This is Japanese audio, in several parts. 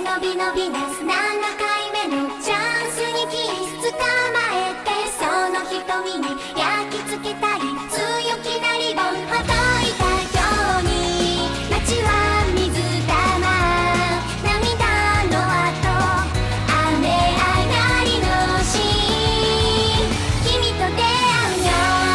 伸び伸びなす7回目のチャンスにキス捕まえて、その瞳に焼き付けたい強気なリボンほどいたように、街は水玉涙の後雨上がりのシーン、君と出会うよ。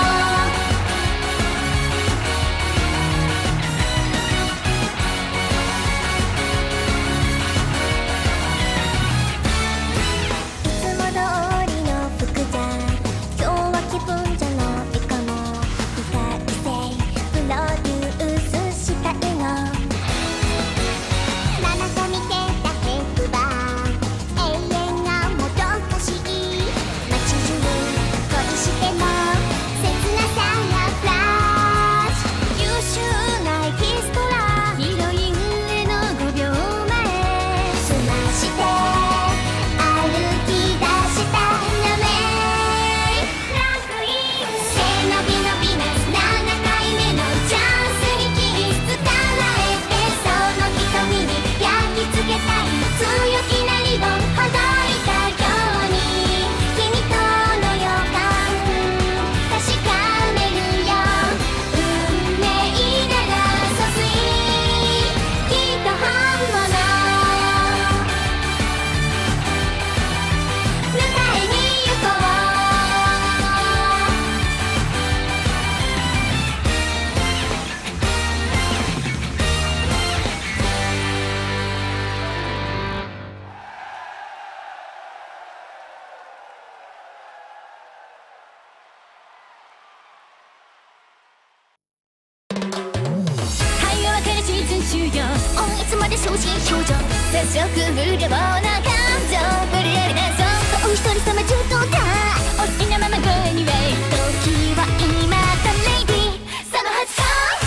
いつも通りの服じゃ今日は気分じゃないかも。意外性プロデュースしたいの。ママと見てたヘッドバー永遠がもどかしい。街中恋しても切なさがフラッシュ。優秀なエキストラヒロインへの5秒前済まして歩き出したよね。ランクイン背伸び伸びなす7回目のチャンスにキス捕まえて、その瞳に焼き付けたい強気なリボンほどいたように、君との予感確かめるよ。運命なら疎水きっと本物迎えに行こう。はいお別れシーズン終了。いつまで正真正銘接触不良な感情無理やりなそうお一人様中途だ。お好きなまま Go anyway 時は今だレイディーそのはずか。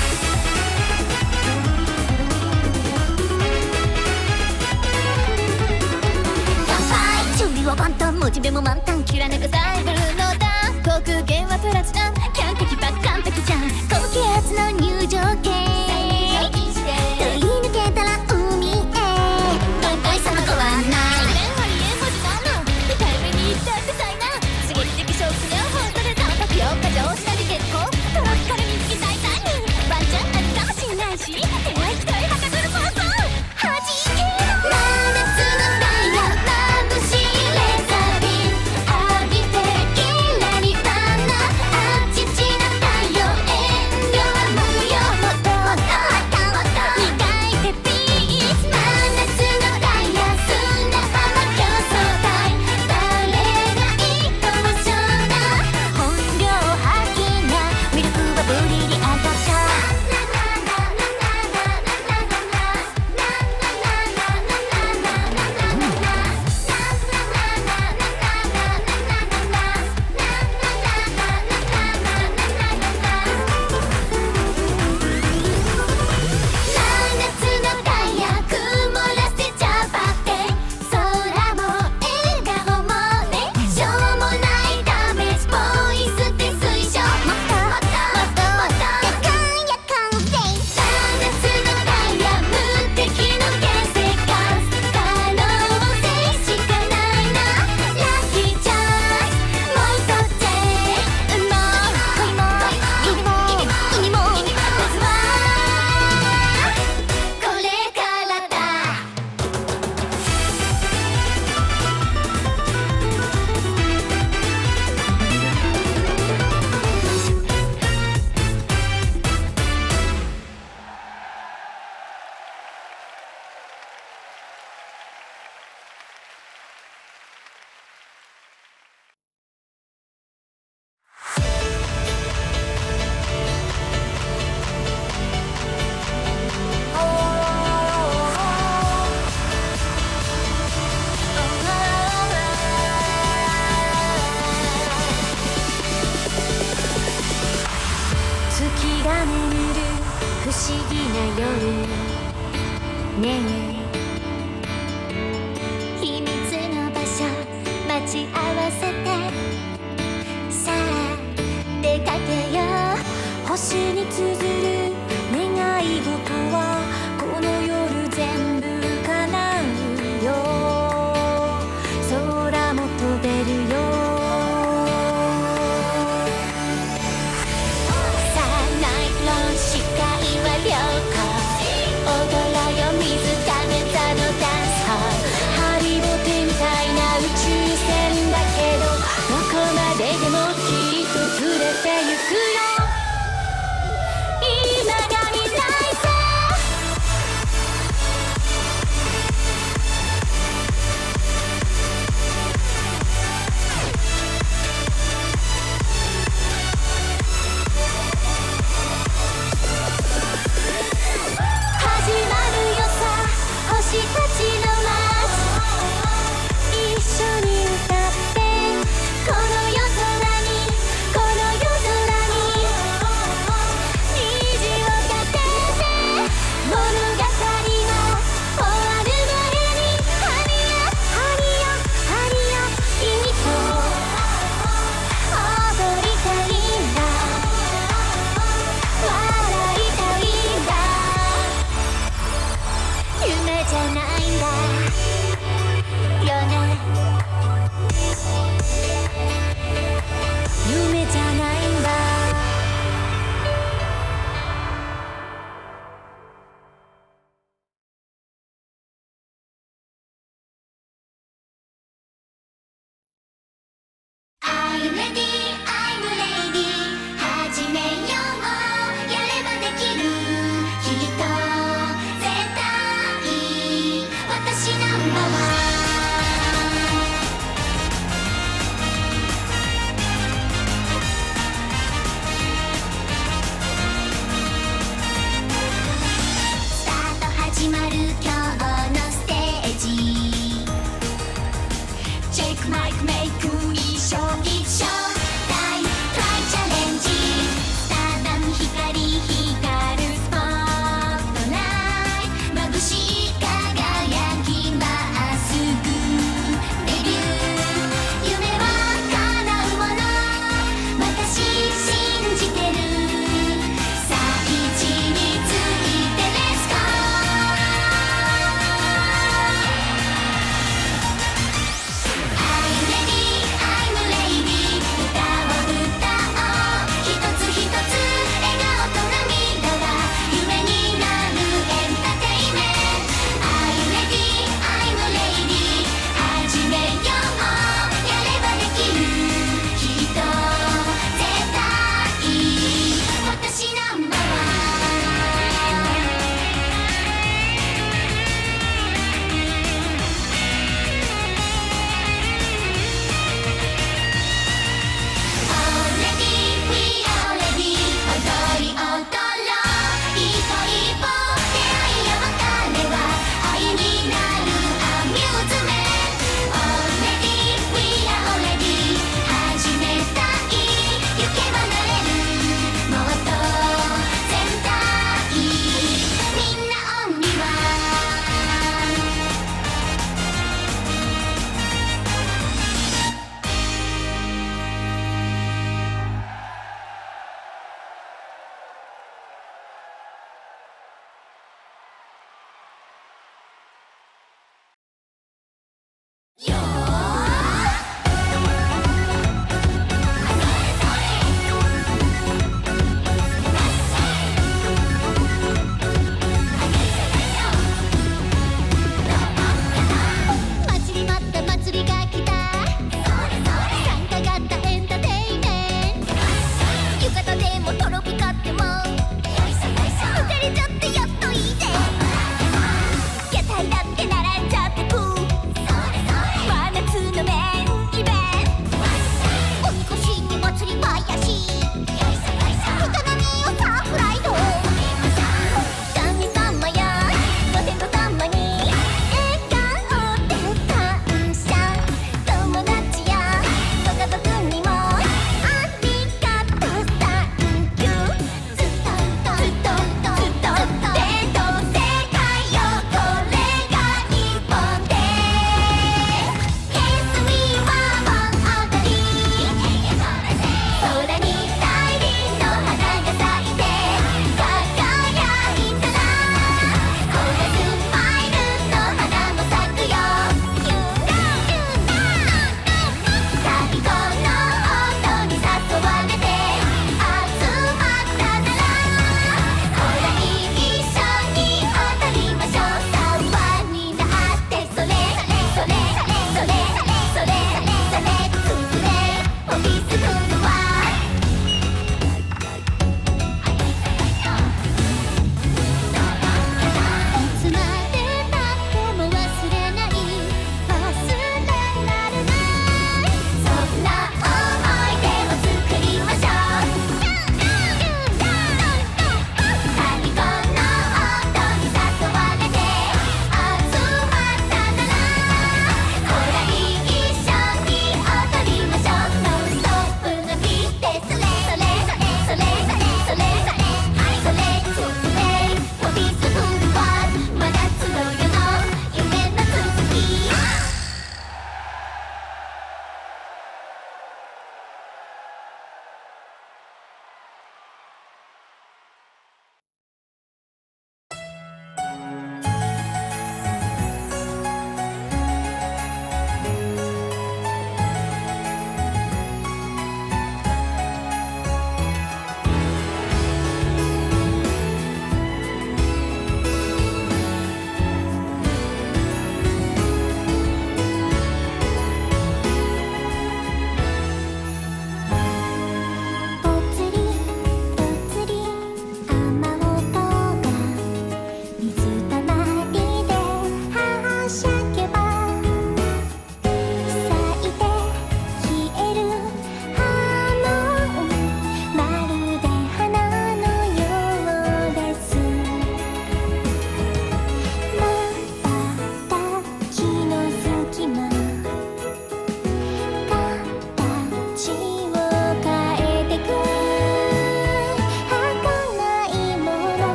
乾杯準備は万端モチベも満タン切らなくサイブルの段航空券はプラチナ完璧ばっ完璧じゃん高気圧の入場券通り抜けたら海へどんこいその子はないハリエン文字なの控えめに言ったってさいな刺激的ショックが本当で淡白よ過剰しないで結構トロピカルにつきたいタイムワンチャンあるかもしんないし恋愛期待はかどるパーソンはじけろ真夏の太陽眩しいレーザービーム浴びてキラリラなあちちな太陽遠慮は無用もっともっともっと磨いてピース真夏のダイヤ砂浜競争隊誰がいいかもしょうな本領発揮な魅力はブリリアントショー真夏のダイヤ曇らせちゃばって空も笑顔もねしょうもないダメージボイスって推奨もっともっともっともっと夜間夜間フェイス真夏のダイヤ無敵の原石ガス可能性しかないなラッキーチャンスもう一つ運も恋も意味もまずはこれからだ。月が眠る不思議な夜ねえ秘密の場所待ち合わせてさあ出かけよう星に綴る願い事はこの夜全部叶う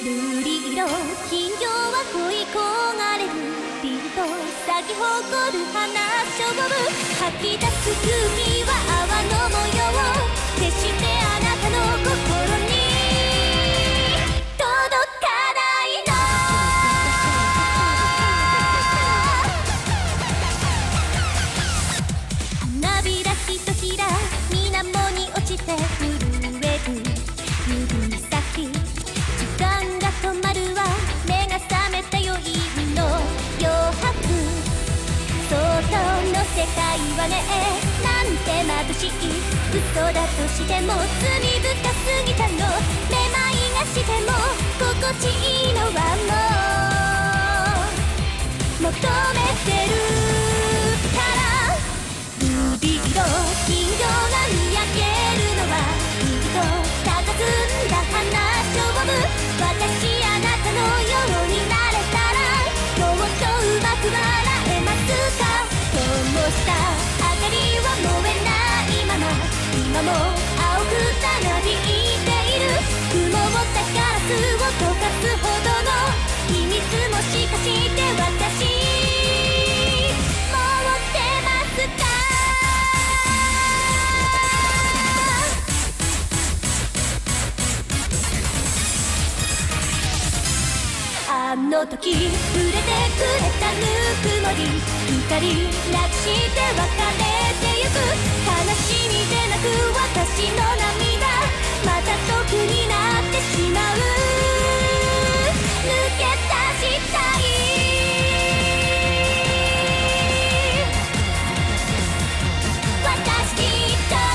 瑠璃色金魚は恋焦がれるビルと咲き誇る花勝負吐き出す空気は泡の模様決してあなたの心に届かないの花びらひとひら水面に落ちて震える指先時間が止まるわ目が覚めたよ陰の余白想像の世界はねなんて眩しい嘘だとしても罪深すぎたのめまいがしても心地いいのはもう求めてるからルビー色金魚が見上げるのはきっと佇んだ花勝負私あなたのようになれたらもっとうまく笑えますか灯した明かりは燃えないまま今も青くたなびいている曇ったガラスを溶かすほどの秘密もしかして私持ってますかあの時触れてくれたぬくもり光なくして別れてゆく悲しみでなく私の涙また毒になってしまう抜け出したい私きっと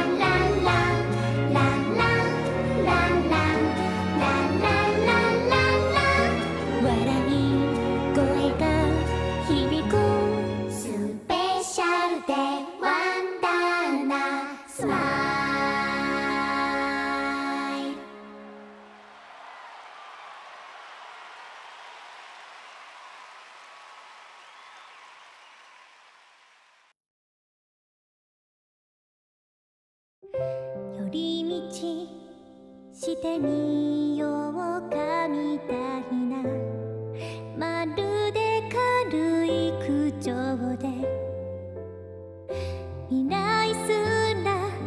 寄り道してみようかみたいな、まるで軽い口調で未来すら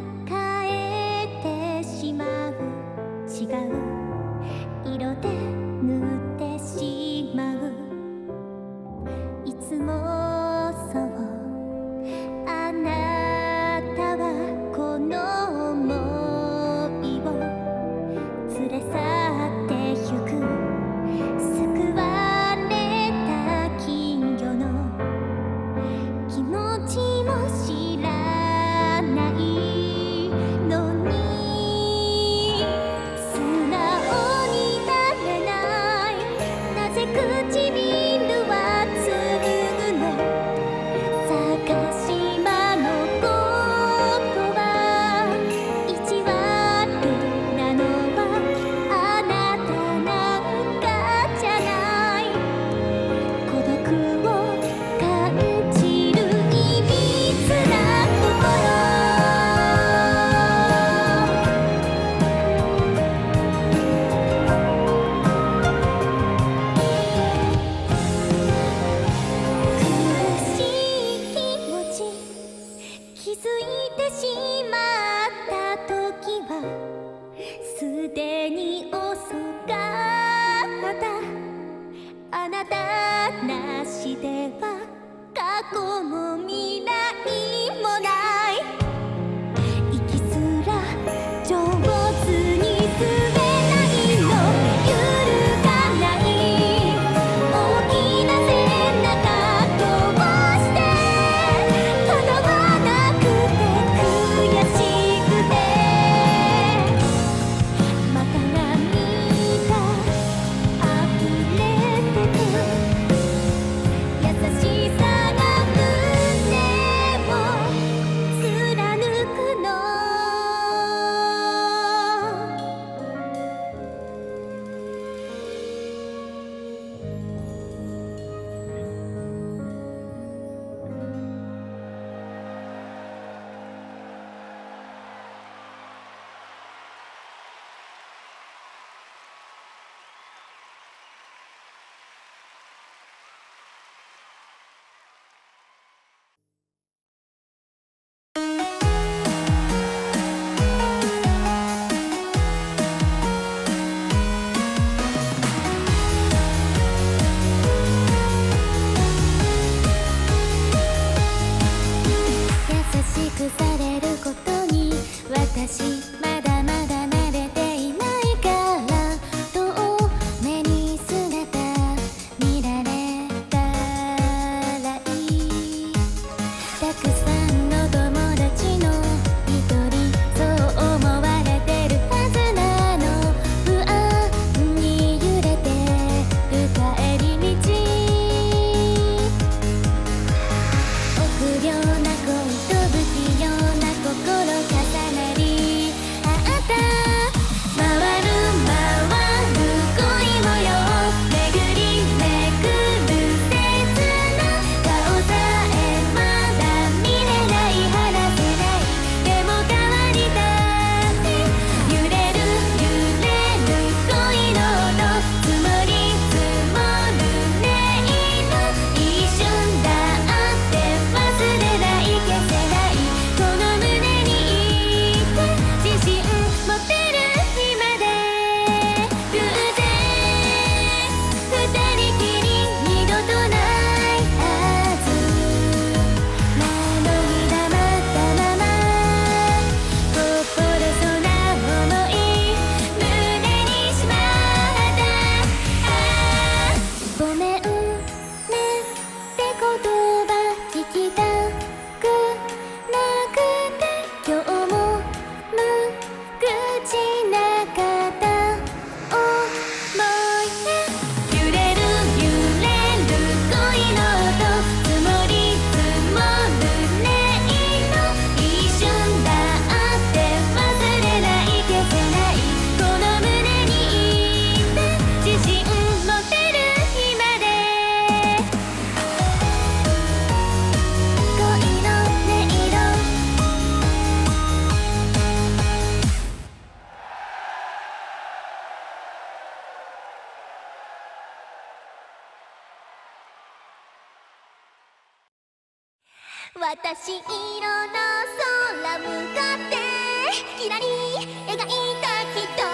私色の空向かってきらり描いた人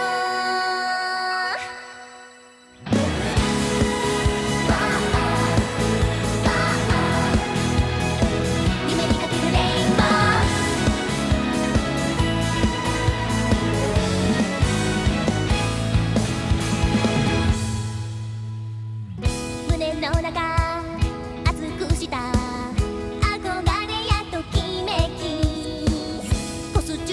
夢にかけるレインボー胸の中熱くした憧れやときめきコスチ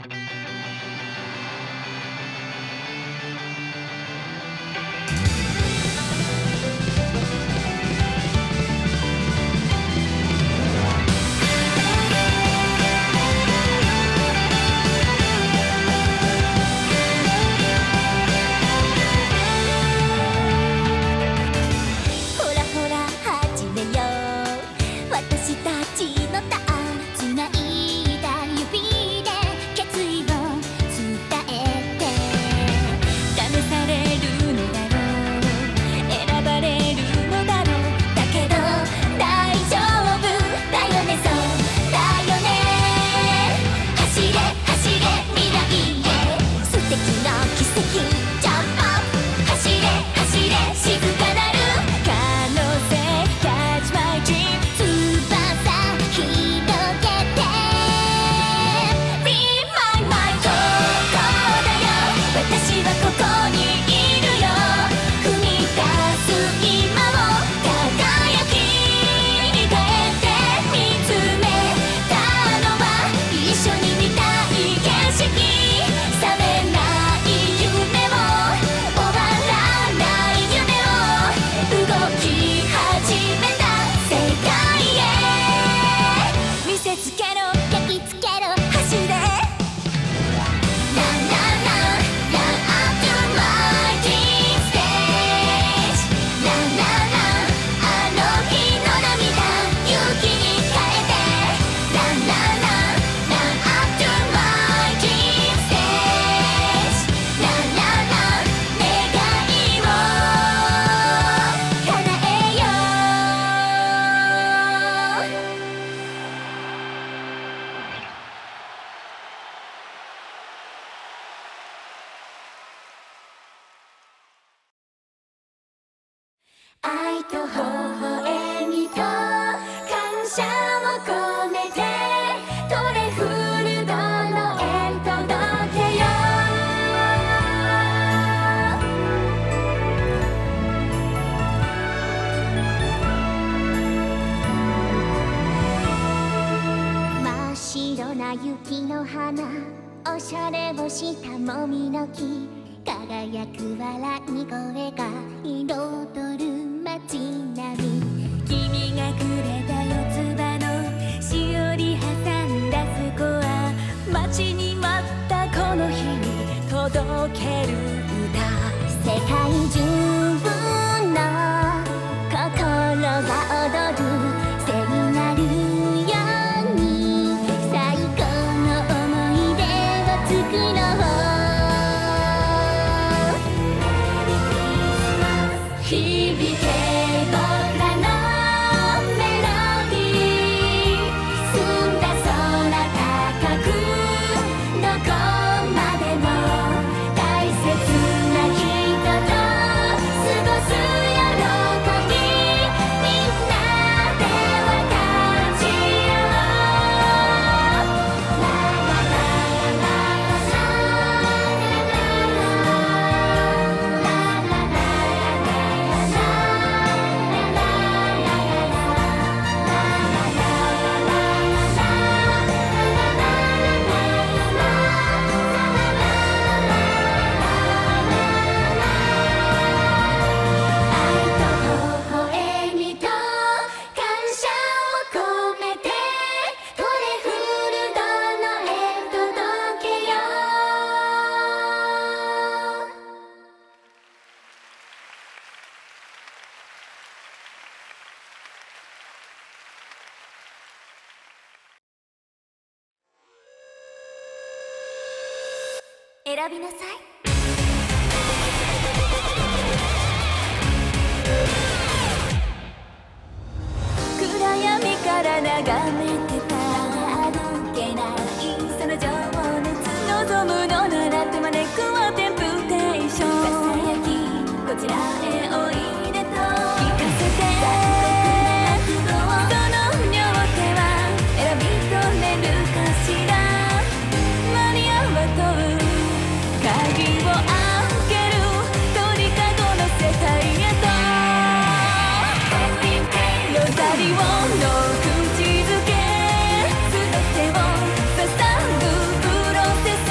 愛と微笑みと感謝を込めてトレフルドのへ届けよ真っ白な雪の花おしゃれをしたもみの木輝く笑い声が彩る街並み君がくれた四つ葉のしおり挟んだスコア待ちに待ったこの日に届ける歌世界中の心が踊る聖なるように最高の思い出を作ろう響け僕らのメロディー澄んだ空高くどこまでも大切な人と過ごす喜びみんなで分かち合おうララララララララ選びなさい暗闇から眺めてた歩けないその情熱望むのなら手招くはテンプテーションささやきこちらへおいでと聞かせてその両手は選び取れるかしら間に合わとう鍵を開ける鳥かごの世界へとロザリオの口づけ全てを捧ぐプロセス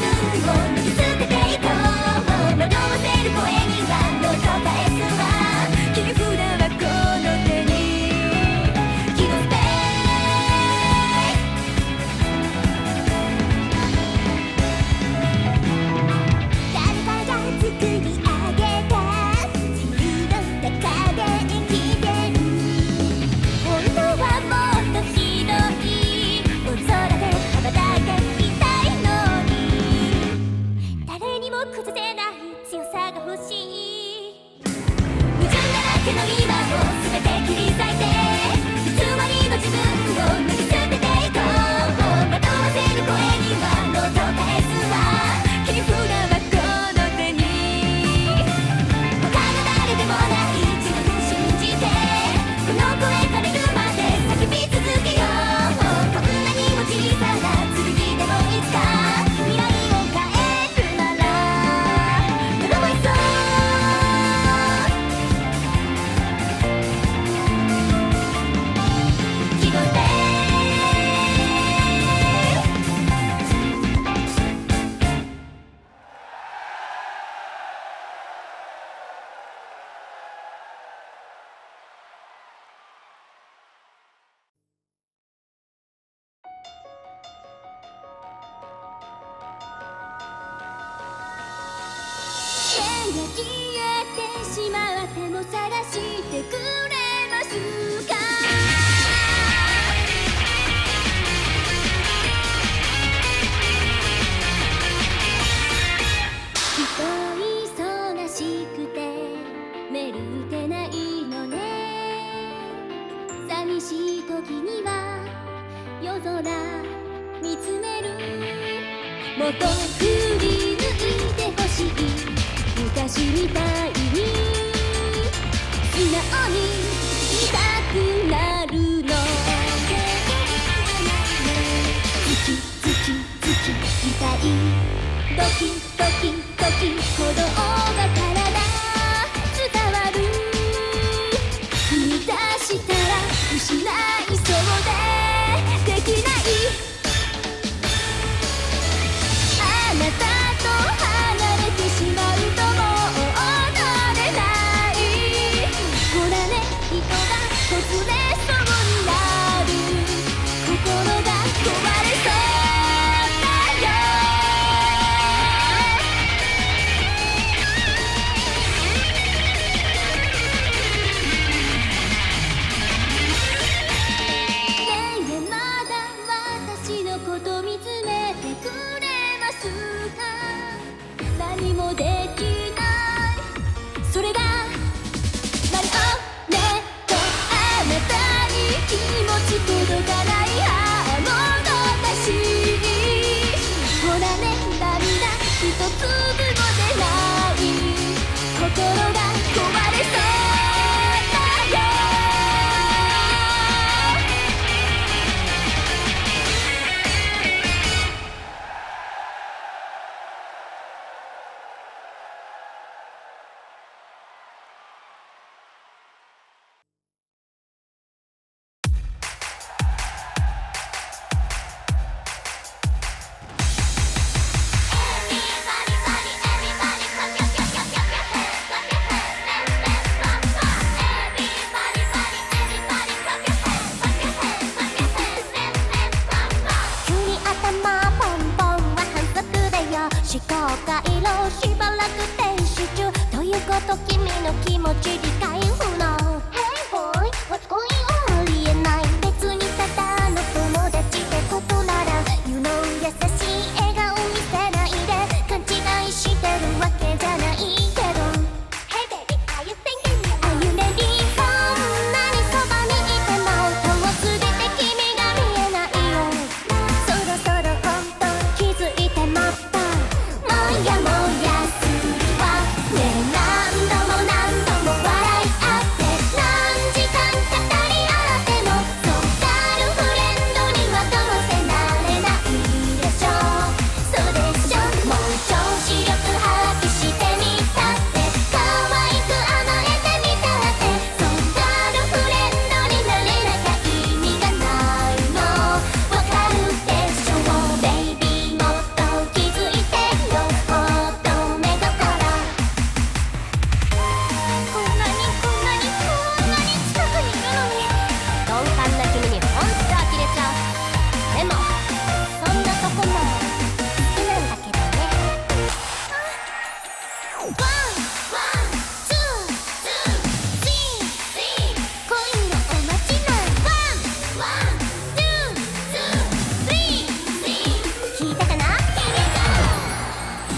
「もやもやするわね何度も何度も笑い合って」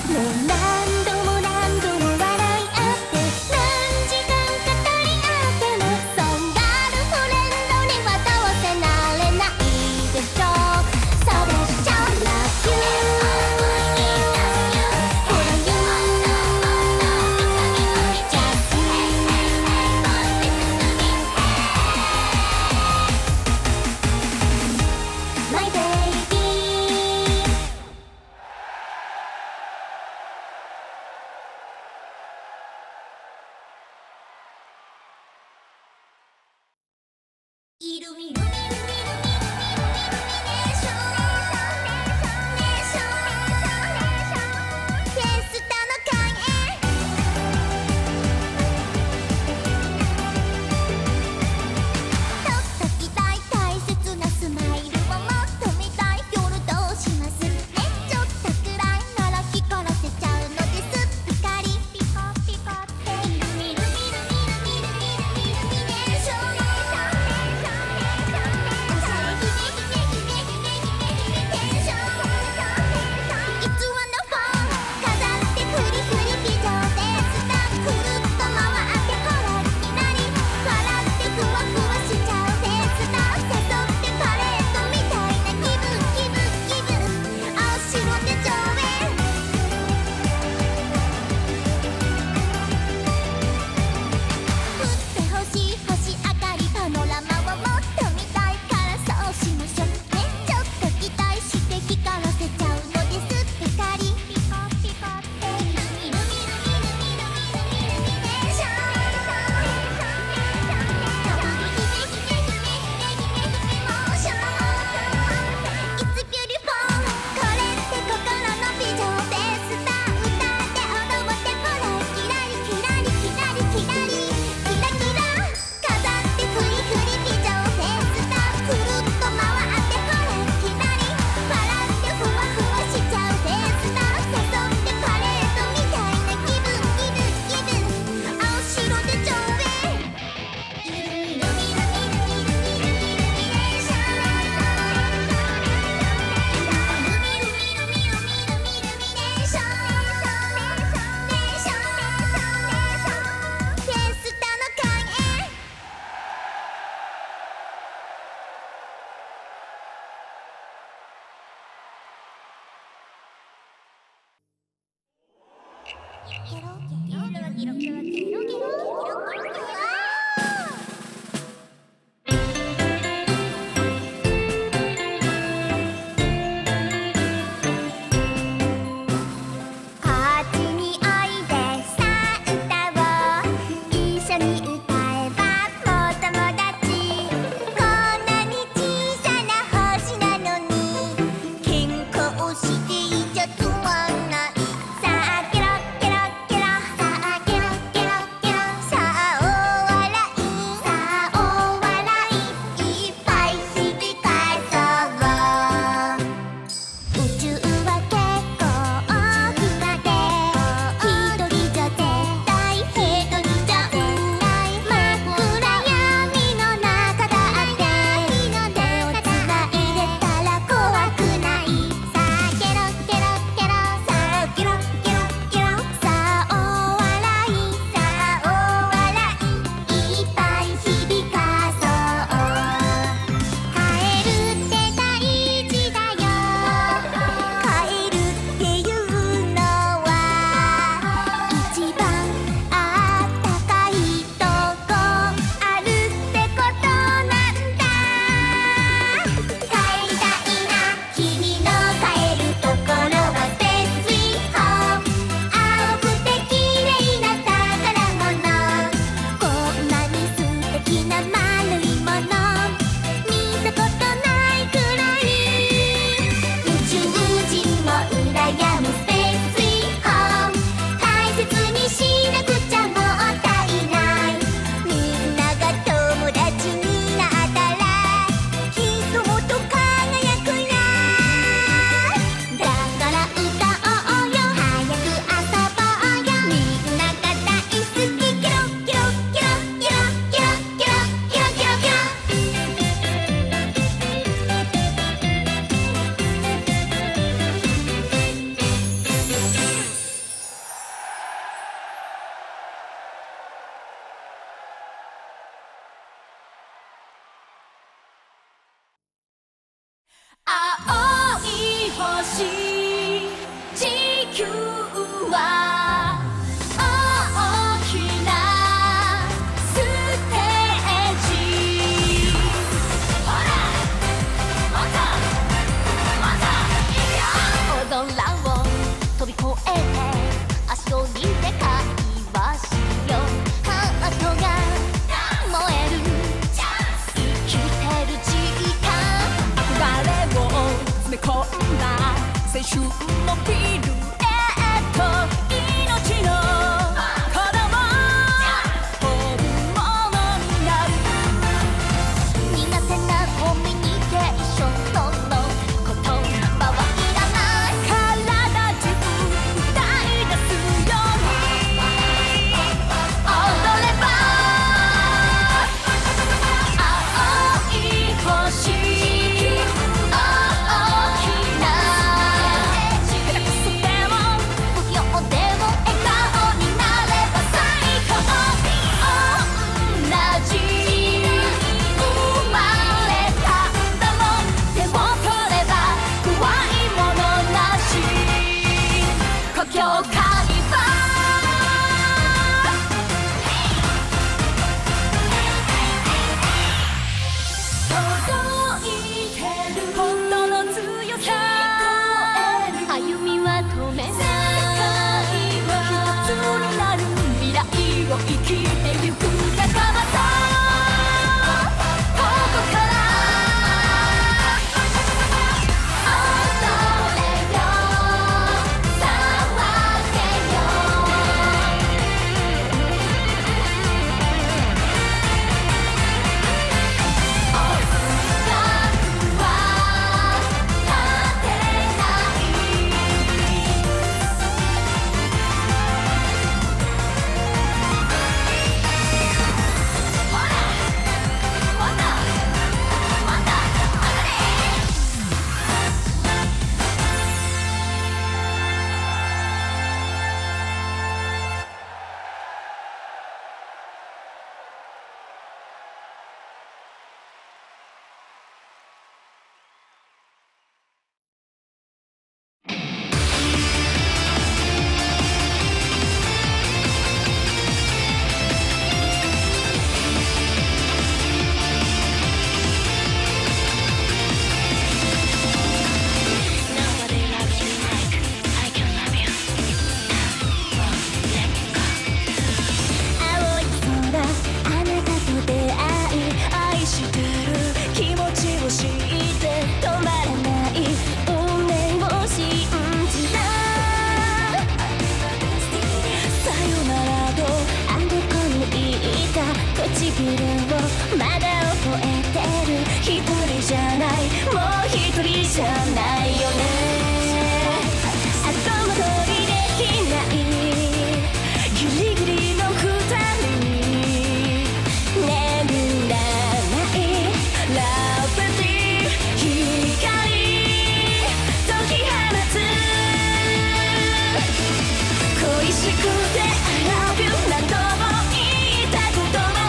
さあ球は大きなステージ。ほらもっともっといくよ。大空を飛び越えて足をにでかいわしよ。ハートが燃える生きてる時間。憧れを詰め込んだ青春のフィルエット。命の鼓動本物になる。苦手なコミュニケーションの言葉はいらない。体中歌い出すように踊れば青い星。生きてゆく仲間とここから踊れよ騒げよ。音楽は立てない。まだ覚えてる。一人じゃない、もう一人じゃないよね。後戻りできないギリギリの二人。眠らないラブリー光解き放つ。恋しくて I love you 何度も言いたいことも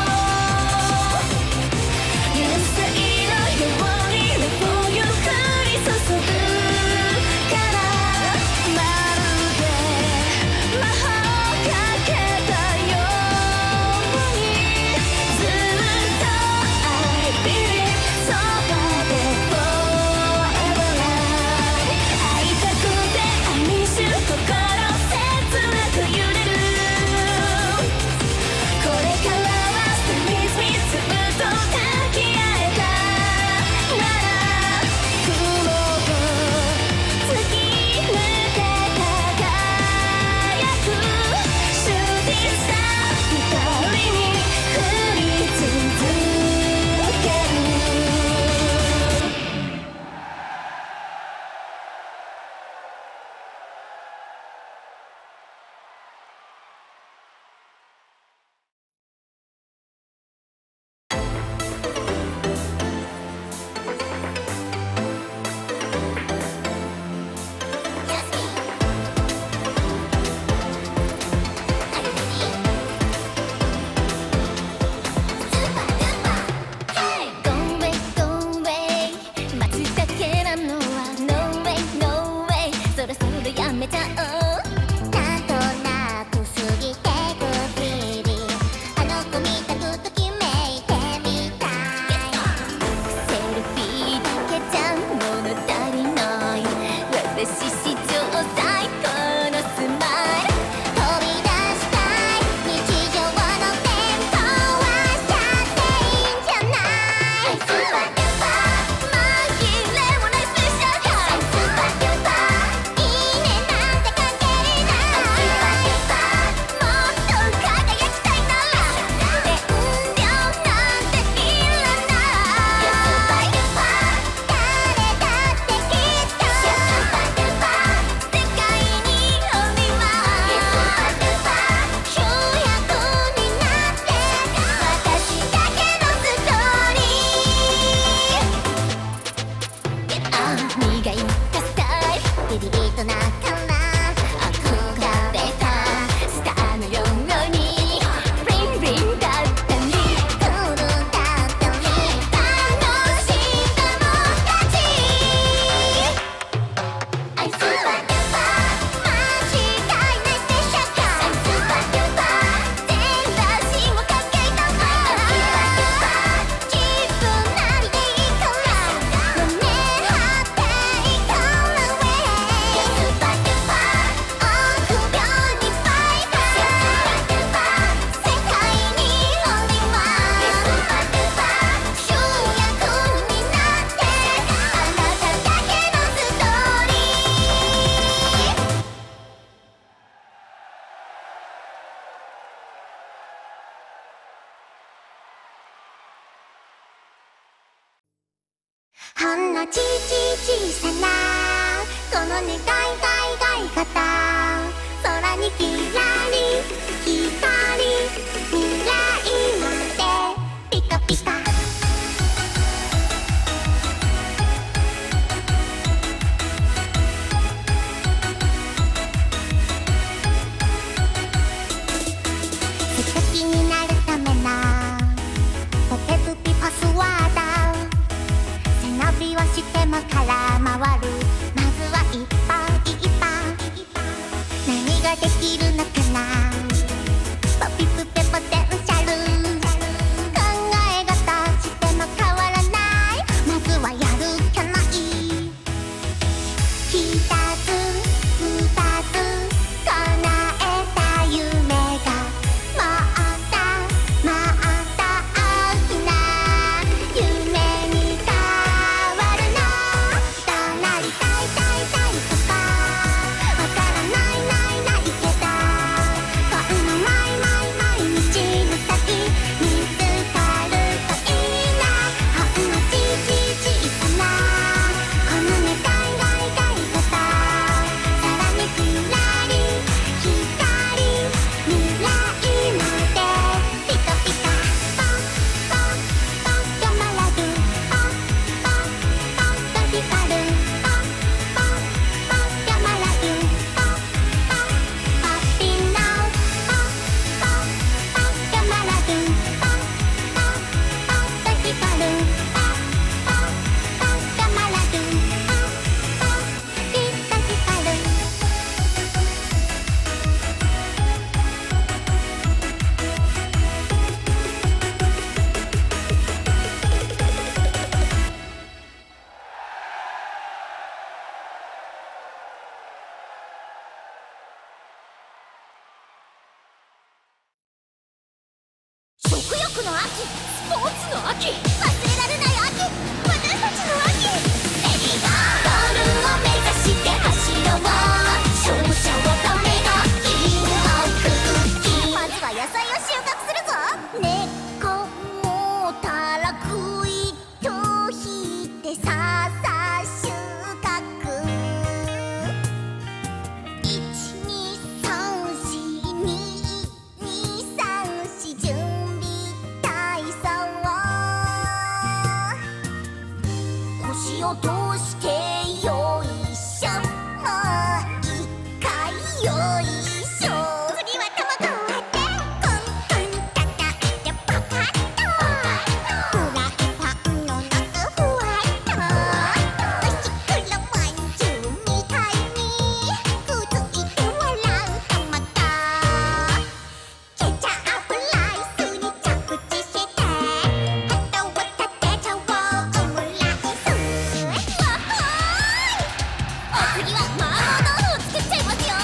心切なく揺れる。 のちさなこの願い方空にきらり光未来までピカピカ素敵になるためのポテトピパスワード背伸びをしても空回るまずは一歩何ができるのかなポピプペポテンシャル考え事しても変わらないまずはやるしかない一つ二つ叶えた夢がもっと大きな夢に変わるのどうなりたいとかわからないけどこんな毎日の先見つかるといいなほんの小さなこの願い方さらにきらり光未来までピカピカポンポンポンとまらずポンポンポンと光るポンポンポンとまらずポンポンポッピーのポンポンポンとまらずポンポンポンと光るポンポンポンとまらずポンポンピッと光る食欲の秋スポーツの秋忘れられない秋私たちの秋レディーゴーゴールを目指して走ろう勝者を止めろ金をくきまずは野菜を収穫するぞ猫もたらくいとひてささ収穫1234234準備体操腰を通してよいしょもう一回よいしょ次は卵を割ってコンコン叩いてパカッとフライパンの中ふわっとおしくらまんじゅうみたいにくっついて笑うトマトケチャップライスに着地して旗を立てちゃおうオムライスわっほーいお次は麻婆豆腐を作っちゃいますよ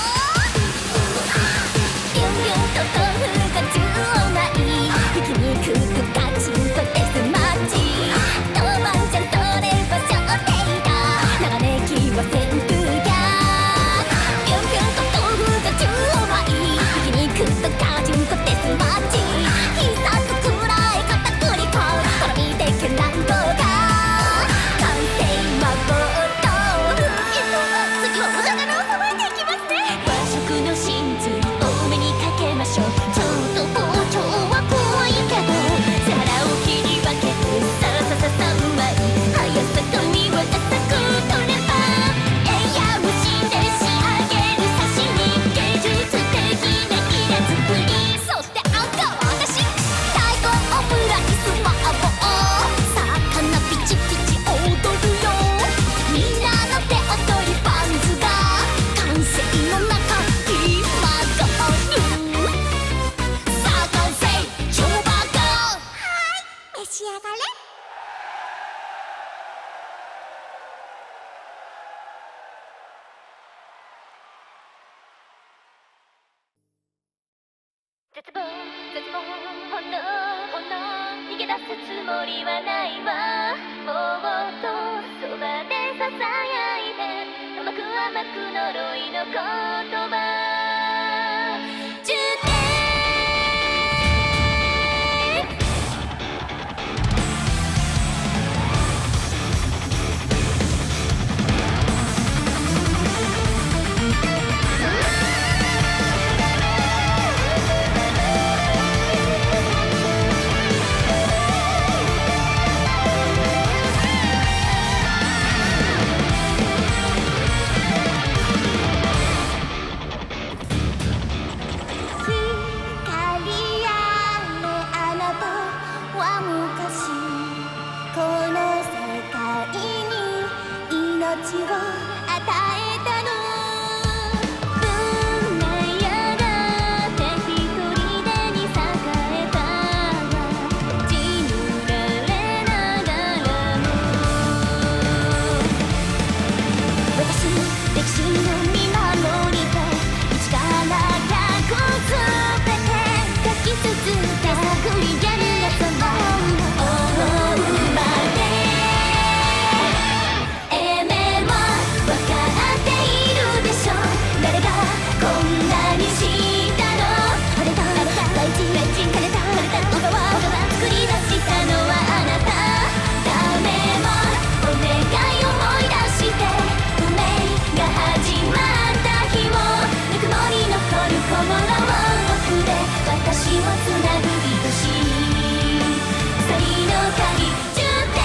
ビュンビュンと豆腐が10枚ひき肉とガチンコデスマッチ豆板醤とれば小程度長ネギは旋風やビュンビュンと豆腐が10枚ひき肉とガチンコデスマッチ必殺くらい片栗粉好みでけなんとか完成麻婆豆腐次はお魚をさばいていきますね和食の真髄多めにかけましょうちょっと包丁は怖いけど皿を切り分けてさささ3枚速さと見渡さく取ればエイヤ蒸しで仕上げる刺身芸術的な切れ作りそしてあんたは私大根オムライス麻婆魚ピチピチ踊るよみんなの手踊りパンツが完成の中に混ざるさあ完成超バーガーはい召し上がれ絶望ほんの逃げ出すつもりはないわもっとそばでささやいて甘く呪いの言葉充電のロープで私をつなぐ愛しい鎖の鍵充填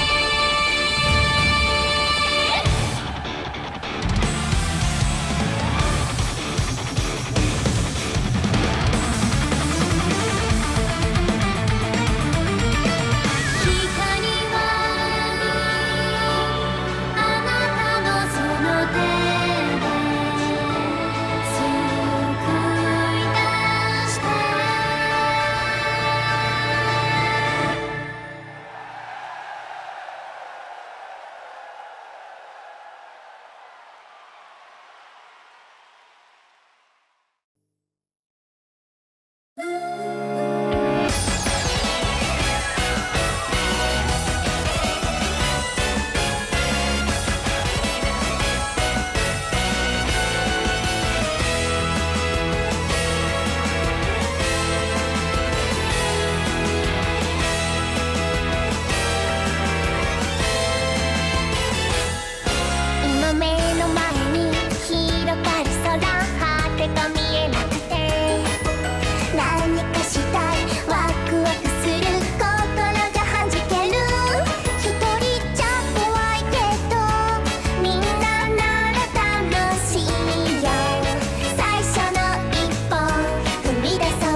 今目の前に広がる空果てが見えなくて何かしたいワクワクする心がはじける一人じゃ怖いけどみんななら楽しいよ最初の一歩踏み出そう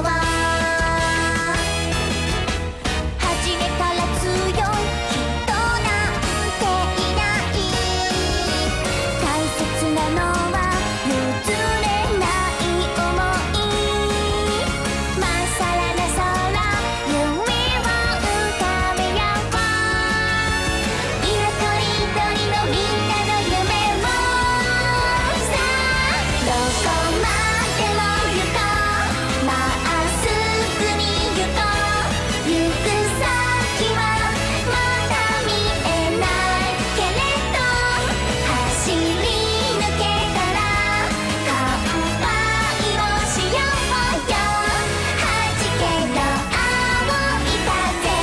初めから強い人なんていない大切なのは譲れない想いまっさらな空夢を浮かべよう色とりどりのみんなの夢をさあどこまでも行こうまっすぐに行こう行く先はまだ見えないけれど走り抜けたら乾杯をしようよはじけろ青い風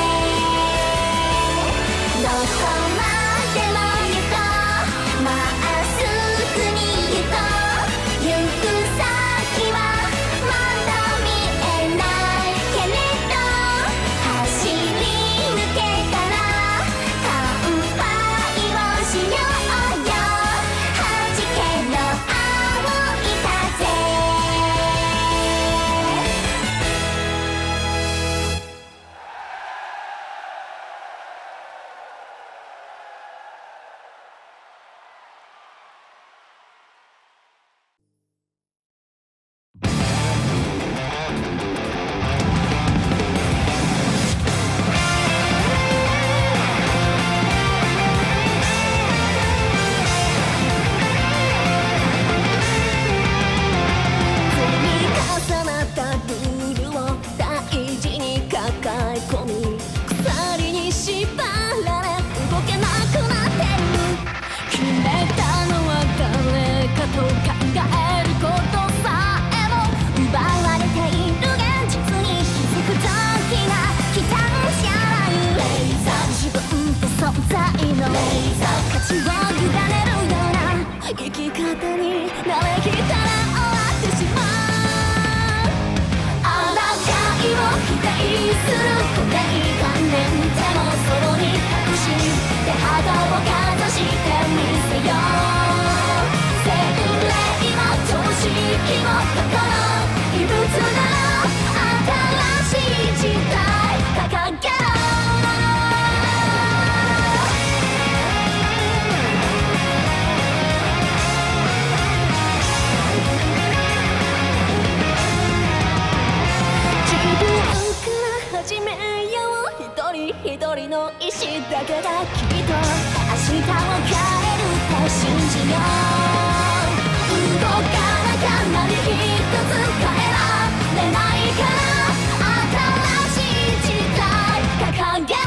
どこまでも行こうまっすぐに行こう行く先はまだ見えないけれど走り抜けたら乾杯をしようよはじけろ青い風積み重なったルールを大事に抱え込み鎖に縛られ動けなくなってる決めたのは誰かと考えることさえも奪われている現実に気づく時が来たんじゃない自分と存在の価値を委ねるような生き方に慣れきったら終わってしまうあらがいを否定する固定観念でもそこに隠し手肌をかざしてみせようセフレも常識も心異物なら新しい時代掲げろ自分から始めよう一人一人の意志だけがきっと明日を変えると信じよう動かなきゃ何一つ変えられないから新しい時代掲げろ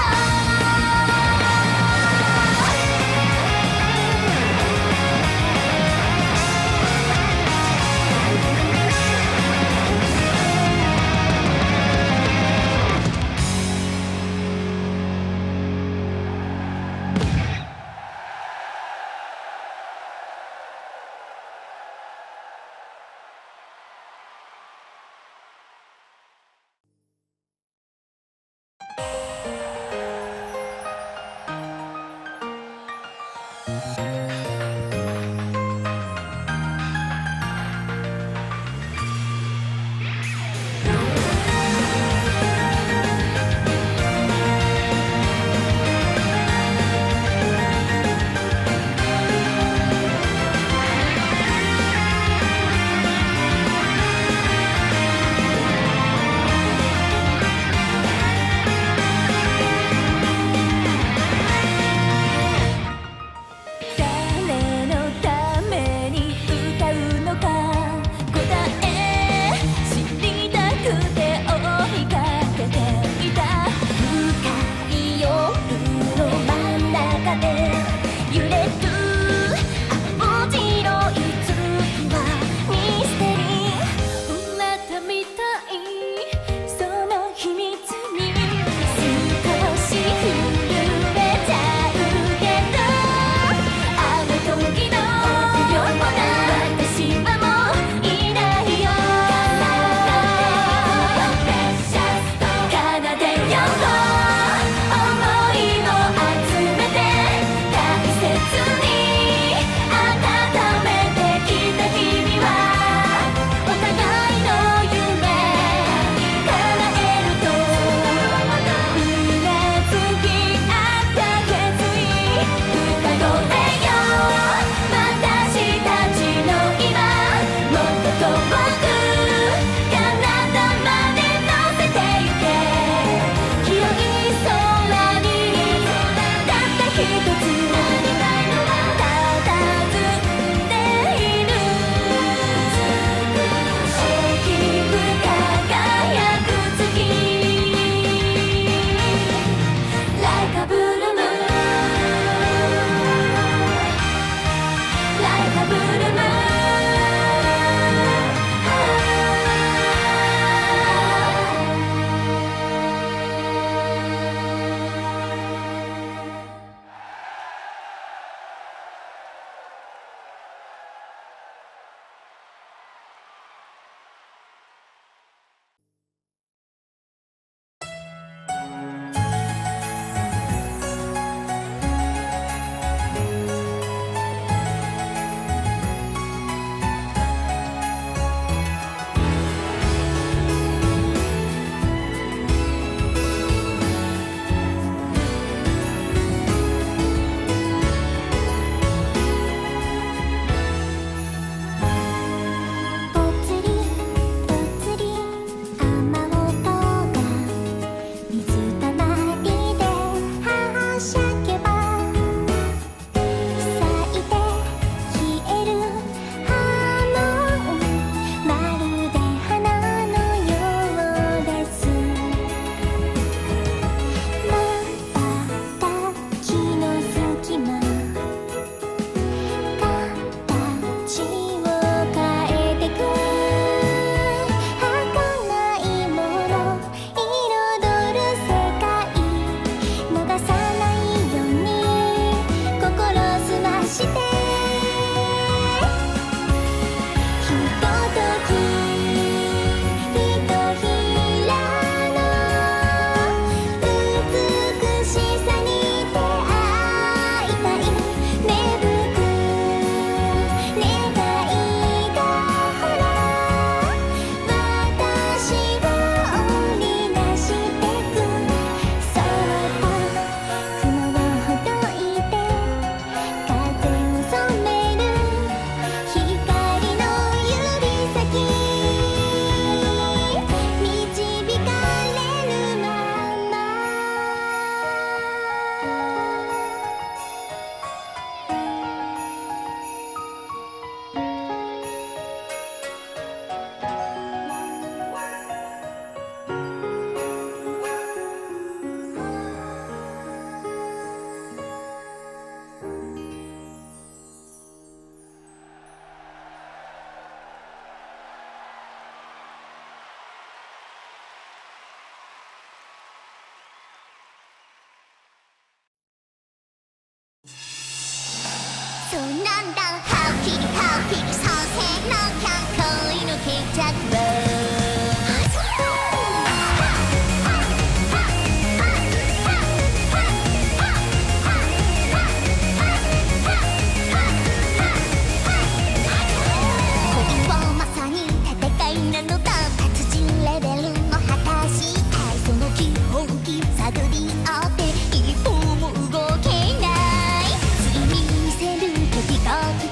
そうなんだハッピリハッピリ賛成のキャン恋の決着恋はまさに戦いなのだ達人レベルも果たしたいその基本探り合って一歩も動けないついに見せる時が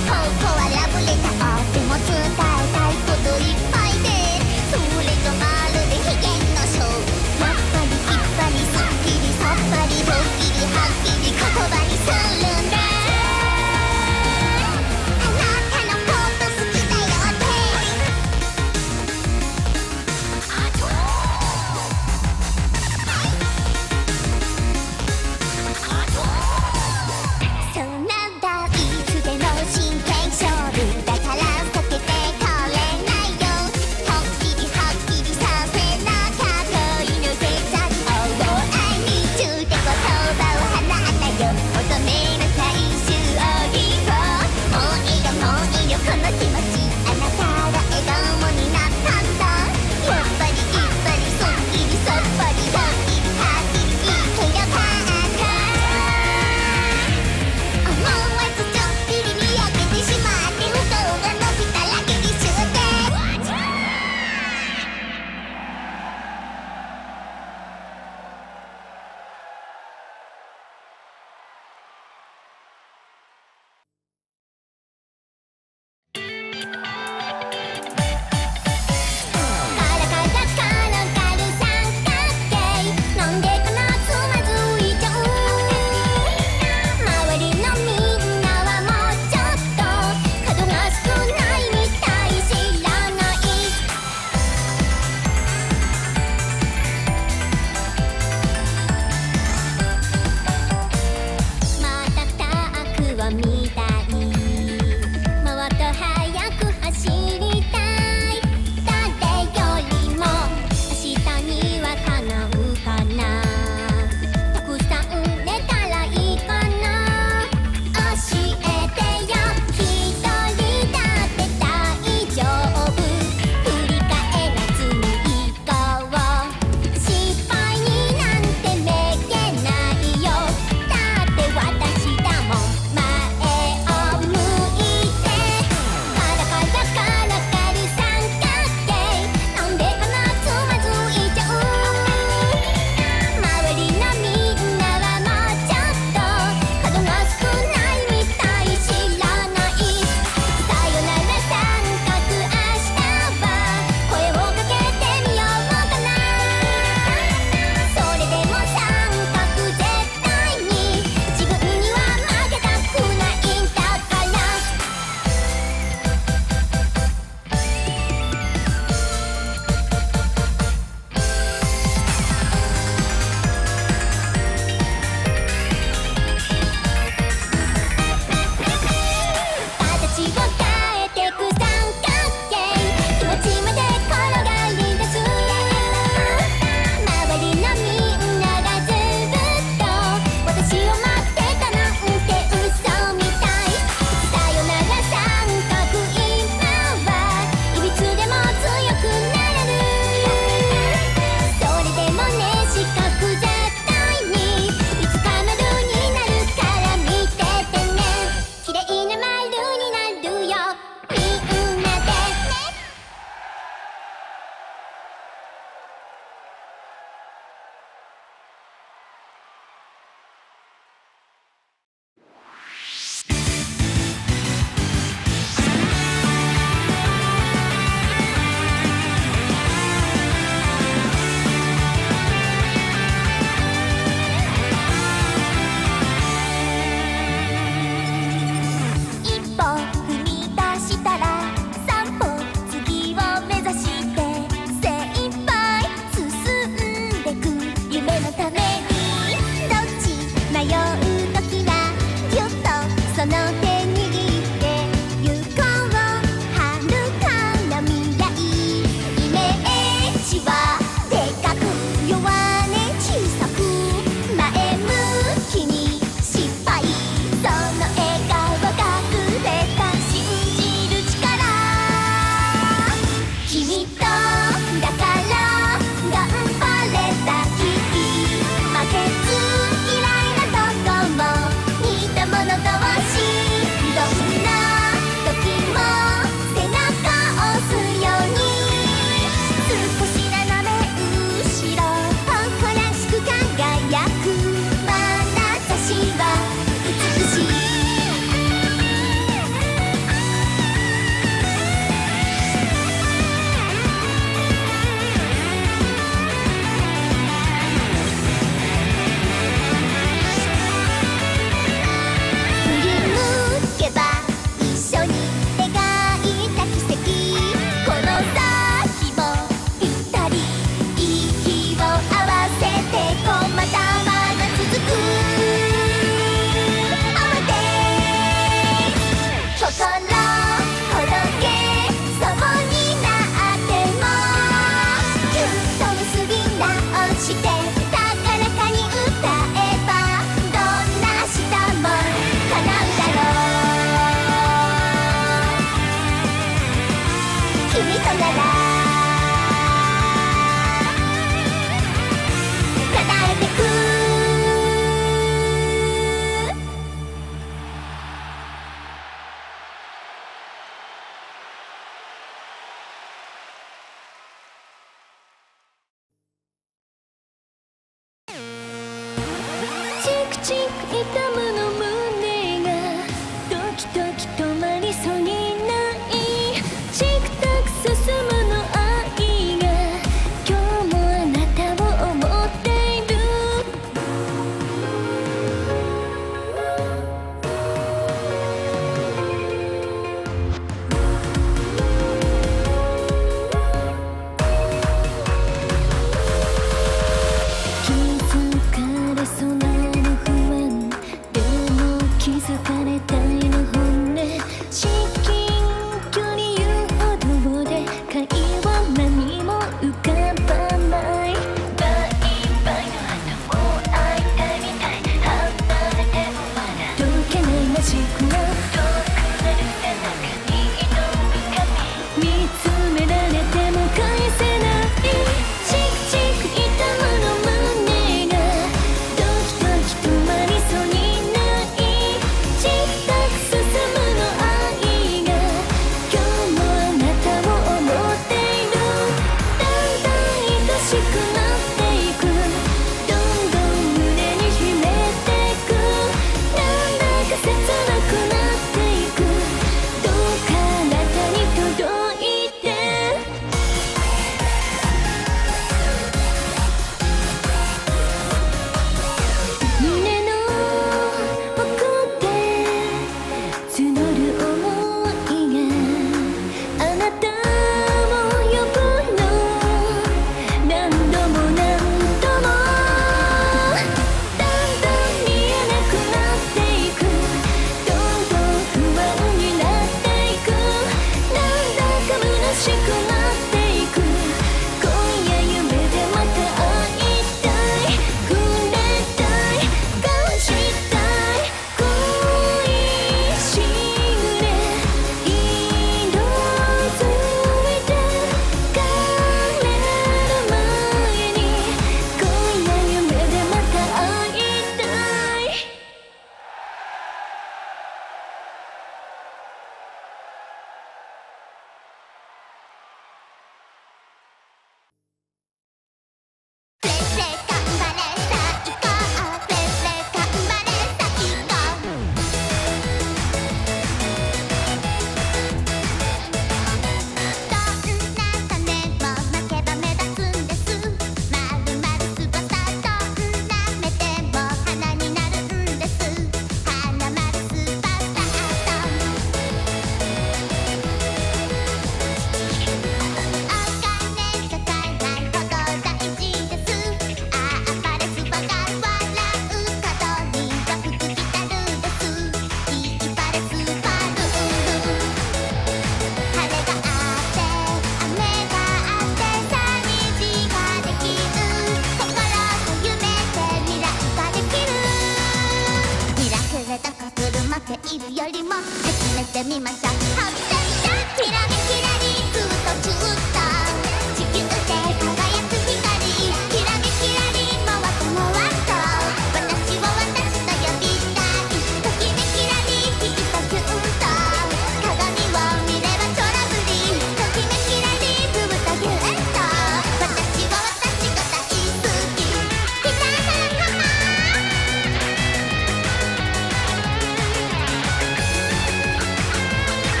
「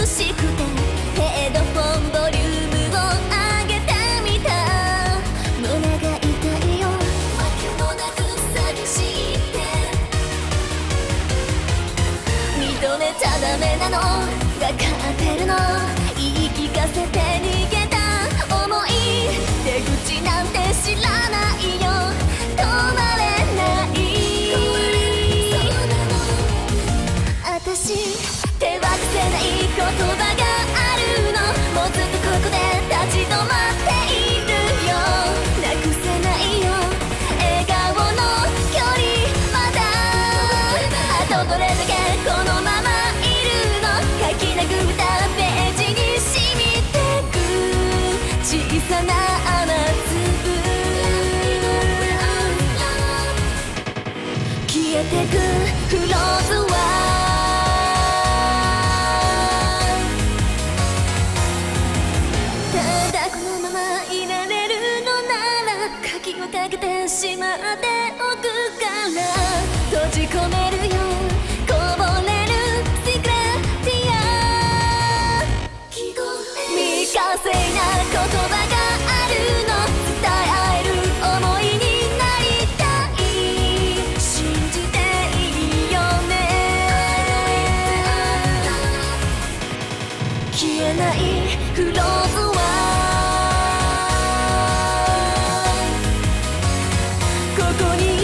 しくてヘッドフォンボリュームを上げてみた。胸が痛いよわけもなく寂しいって認めちゃダメなの分かってるの言い聞かせて逃げた想い出口なんて知らないよ止まれない私手は出せない言葉があるのもうずっとここで立ち止まっているよなくせないよ笑顔の距離まだあとどれだけこのままいるの書き殴ったページに染みてく小さな雨粒消えてくフローズはただこのままいられるのなら鍵をかけてしまっておくから閉じ込めるよこぼれるシークレットや未完成な言葉があるの伝え合える想いになりたい信じていいよね消えないフローズはここに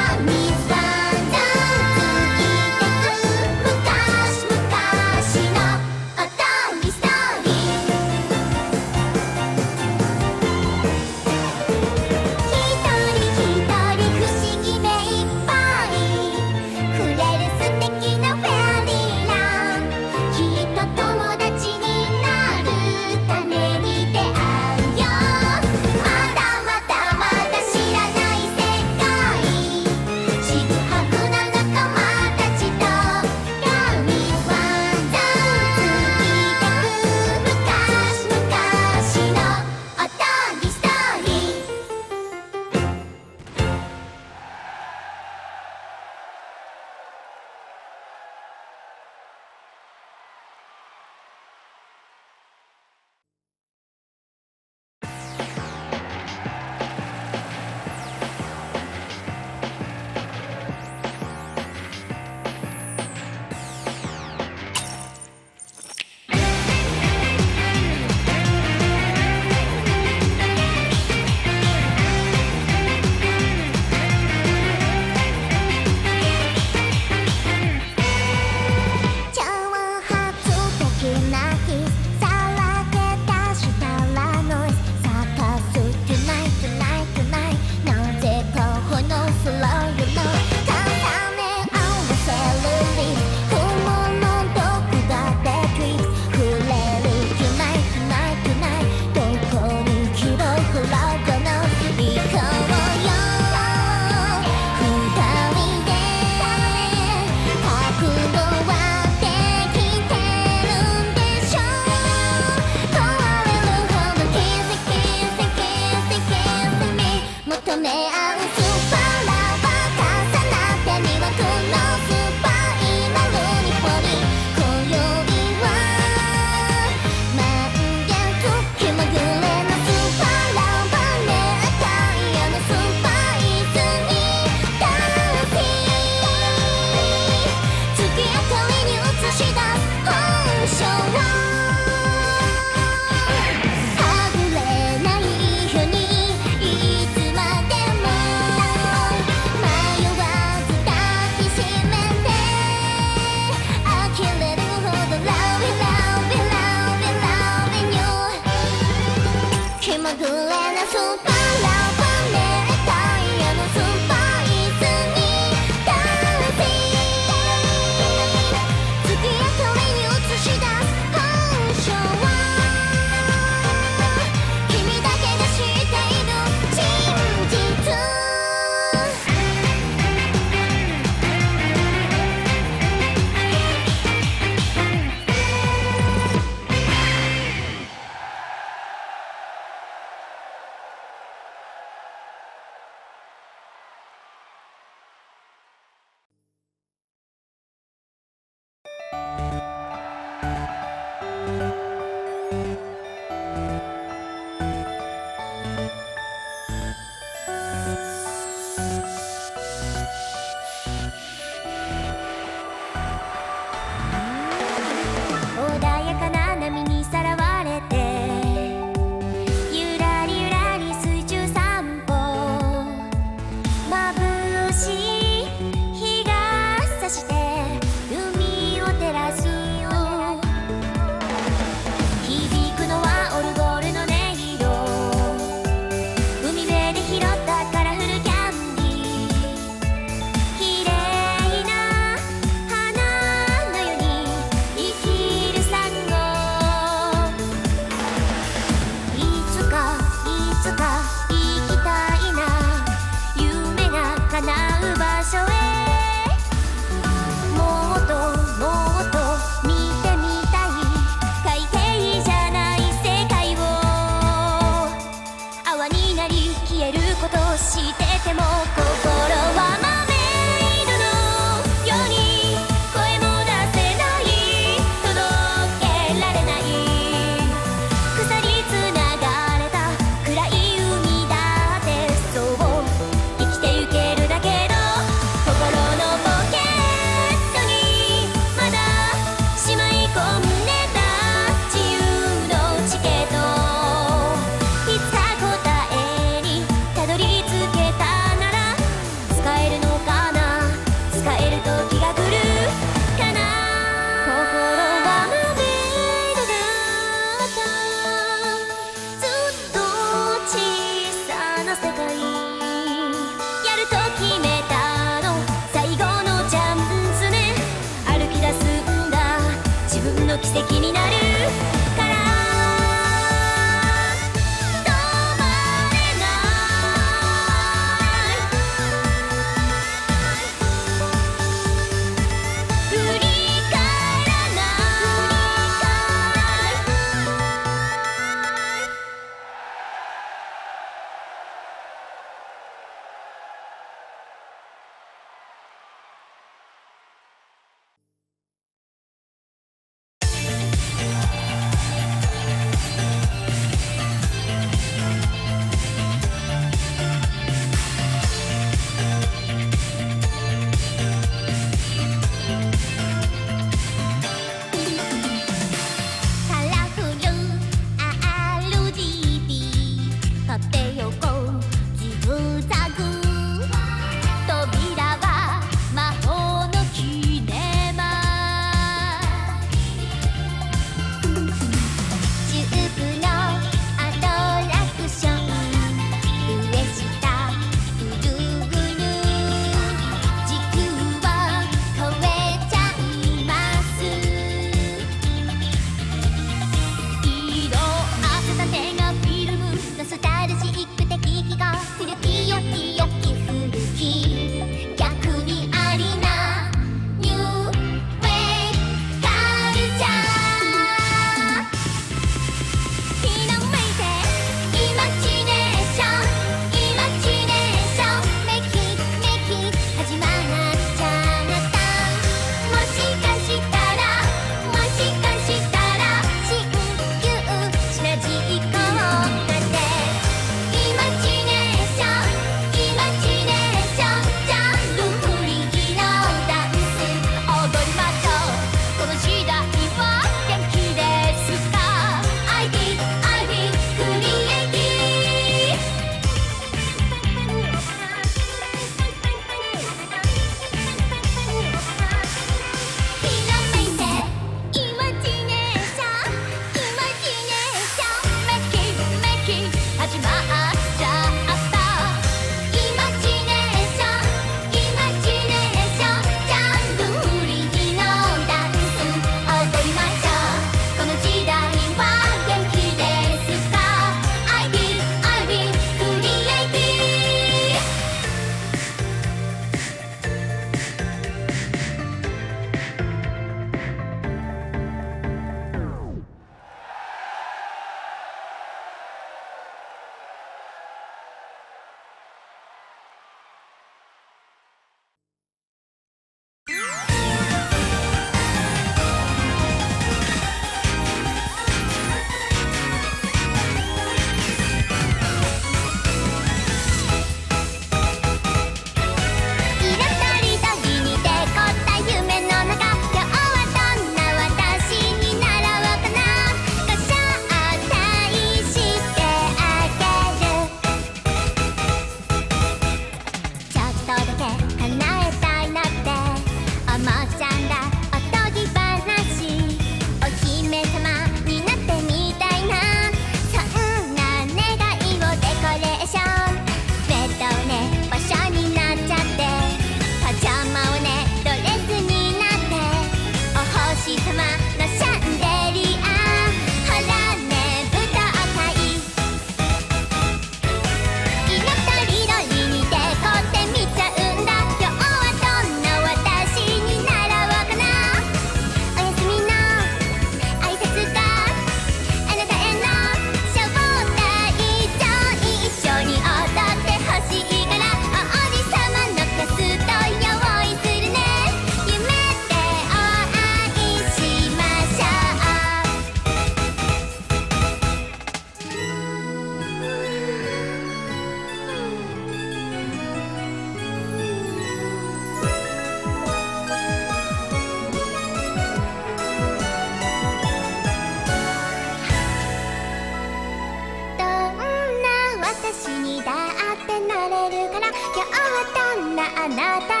あなた